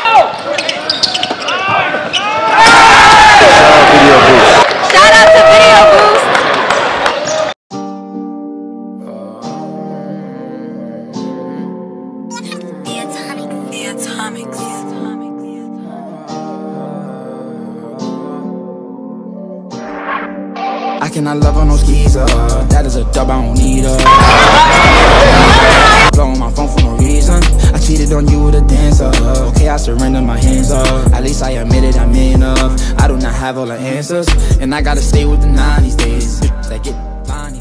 Shout out to Video Boost. I cannot love on no skeezer. That is a dub, I don't need her. Blowing my phone for no reason. I cheated on you with a dancer. Okay, I surrender my hands up. At least I admit it, I'm in enough. I do not have all the answers, and I gotta stay with the 90s days. That get fine.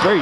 straight.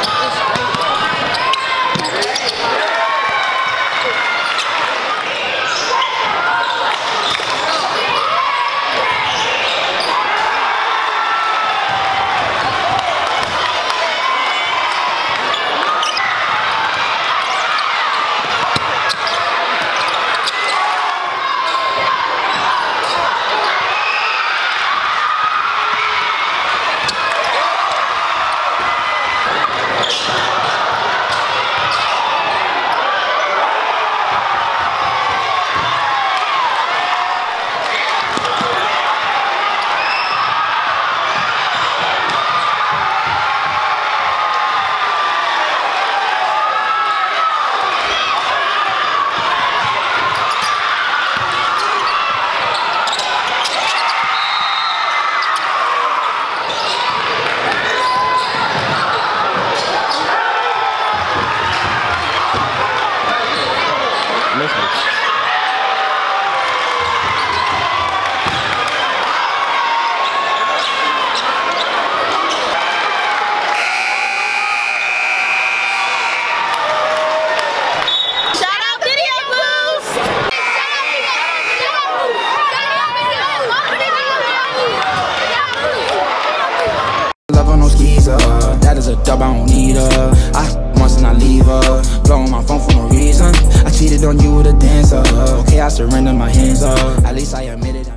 Love on those keys, that is a dub, I don't need her. I once and I leave her, blowing my phone for no reason. I cheated on you with a dancer, okay, I surrender my hands up. At least I admit it.